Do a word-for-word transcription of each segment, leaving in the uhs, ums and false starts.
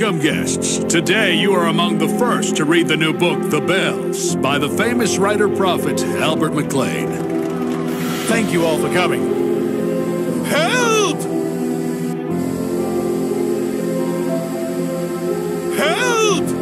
Welcome, guests. Today you are among the first to read the new book, The Bells, by the famous writer-prophet Albert McLean. Thank you all for coming. Help! Help!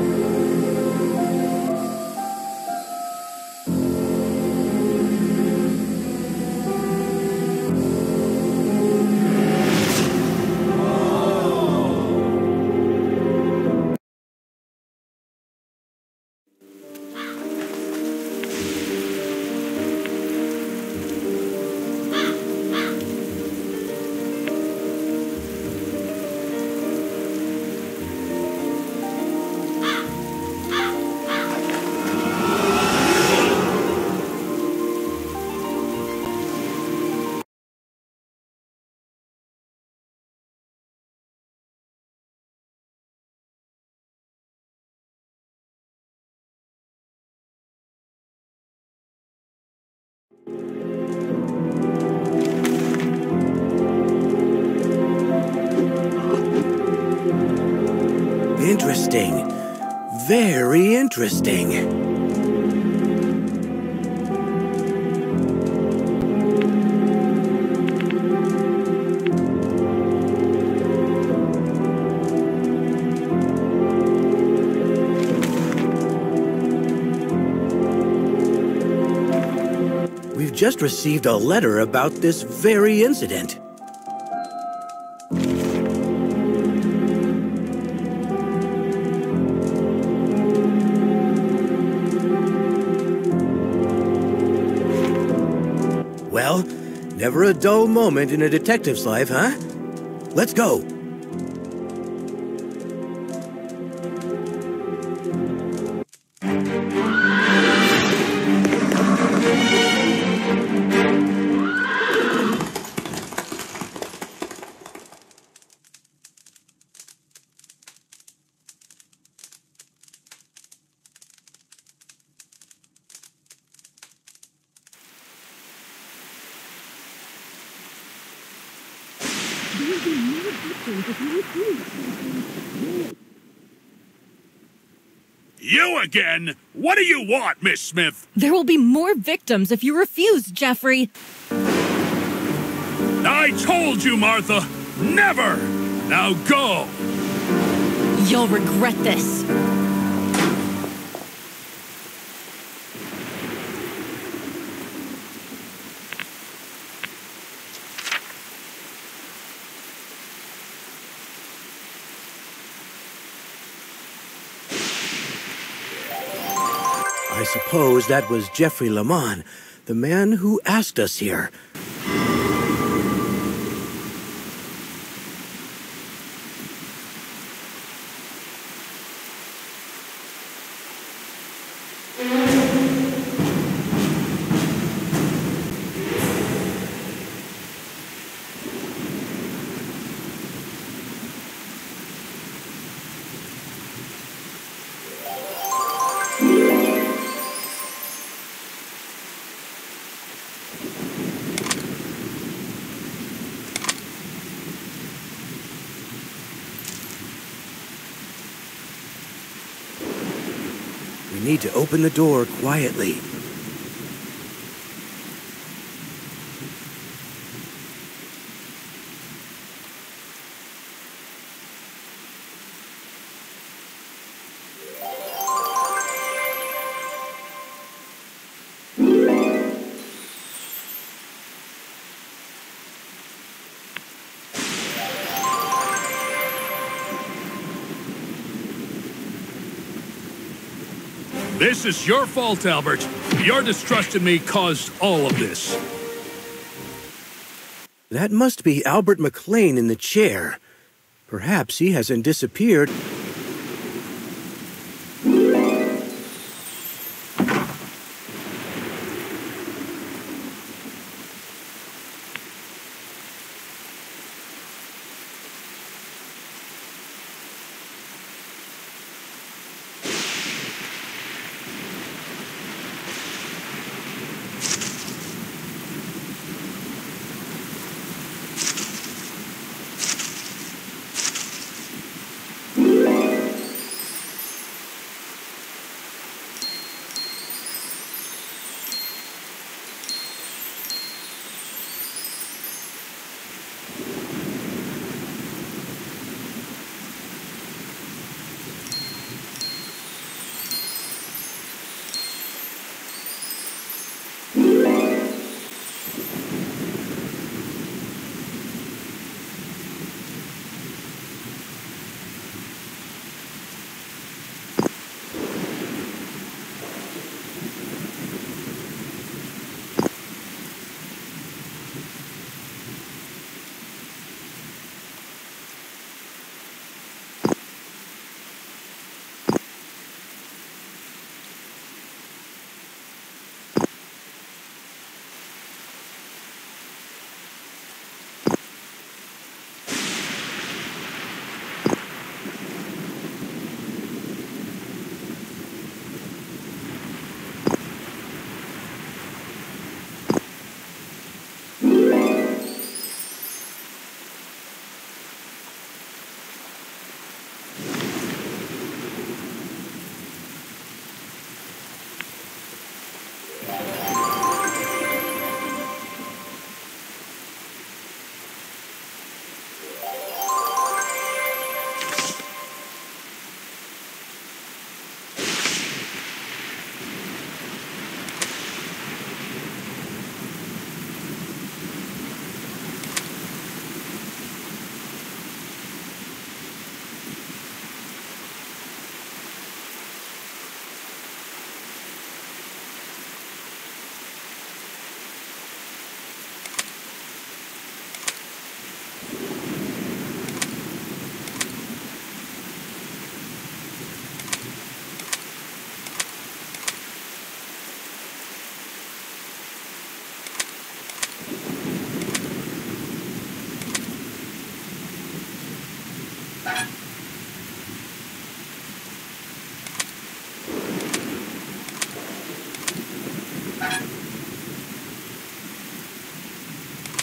Interesting. Very interesting. We've just received a letter about this very incident. Well, never a dull moment in a detective's life, huh? Let's go. You again? What do you want, Miss Smith? There will be more victims if you refuse, Jeffrey. I told you, Martha. Never! Now go! You'll regret this. I suppose that was Jeffrey Lamont, the man who asked us here. We need to open the door quietly. This is your fault, Albert. Your distrust in me caused all of this. That must be Albert McLean in the chair. Perhaps he hasn't disappeared. You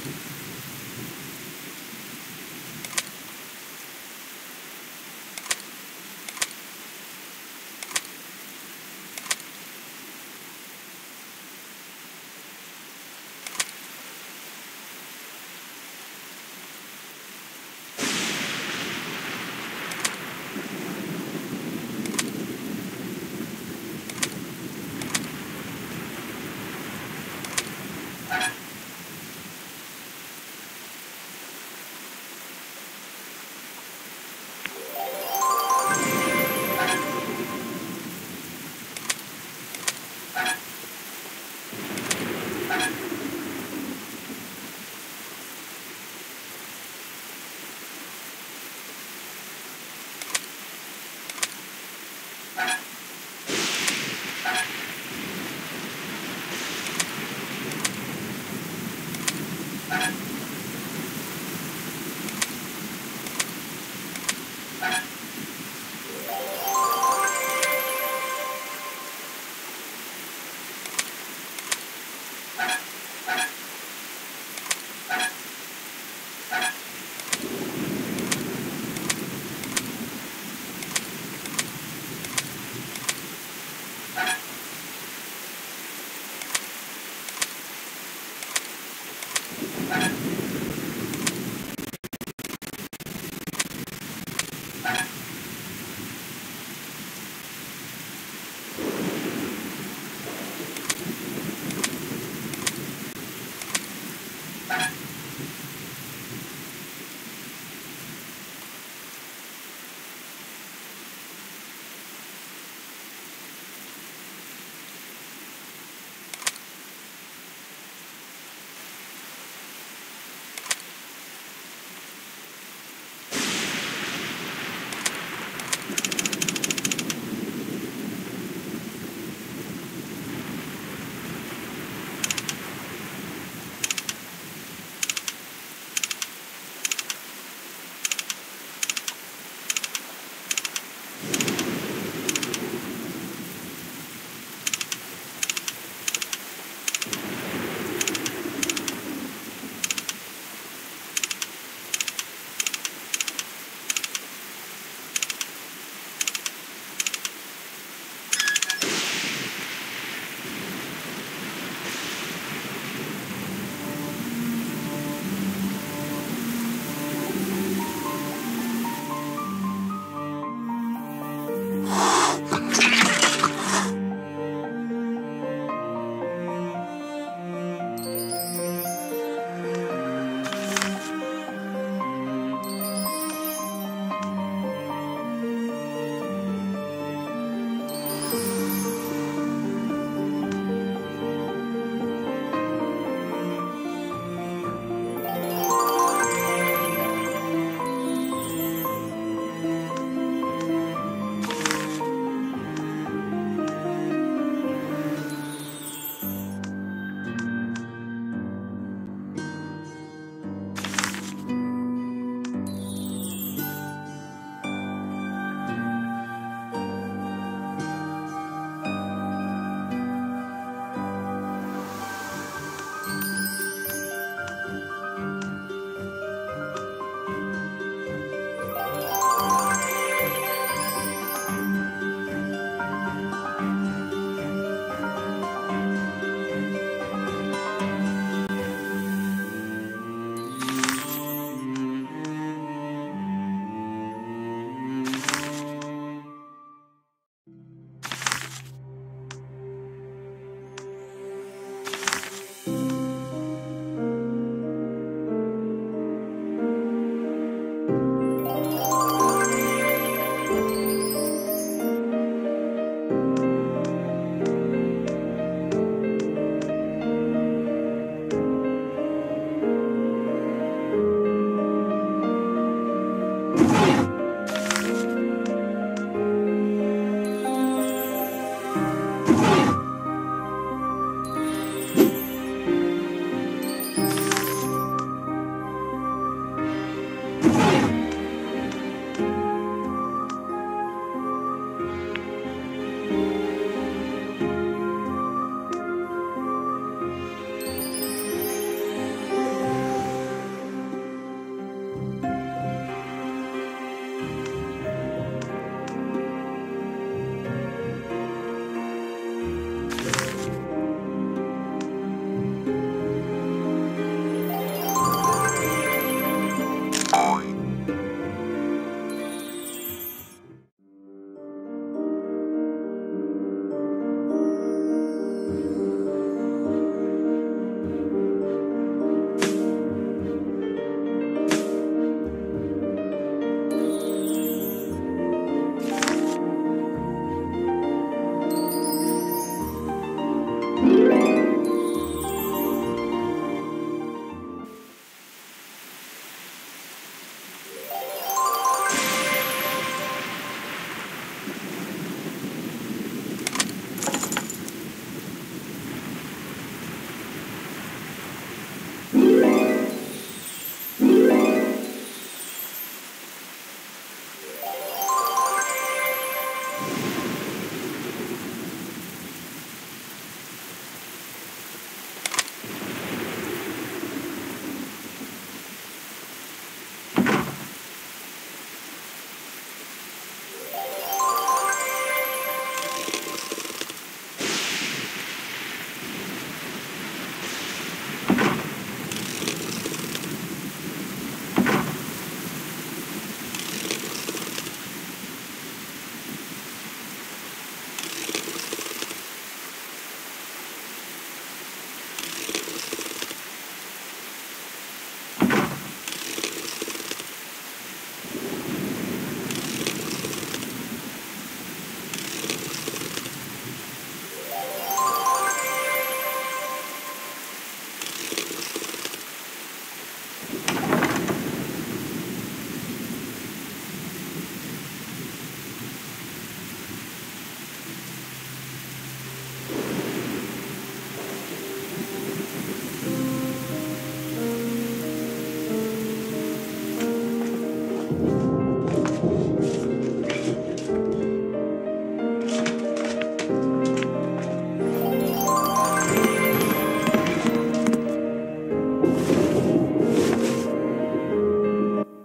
Bye.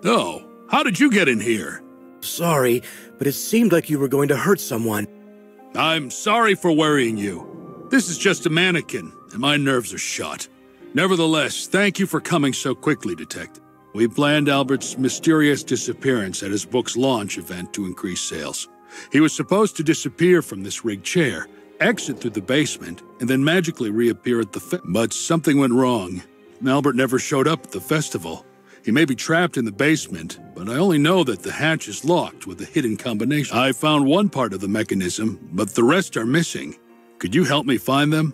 Oh, how did you get in here? Sorry, but it seemed like you were going to hurt someone. I'm sorry for worrying you. This is just a mannequin, and my nerves are shot. Nevertheless, thank you for coming so quickly, Detective. We planned Albert's mysterious disappearance at his book's launch event to increase sales. He was supposed to disappear from this rigged chair, exit through the basement, and then magically reappear at the fe- But something went wrong. Albert never showed up at the festival. He may be trapped in the basement, but I only know that the hatch is locked with a hidden combination. I found one part of the mechanism, but the rest are missing. Could you help me find them?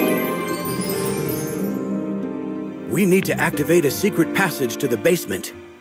We need to activate a secret passage to the basement.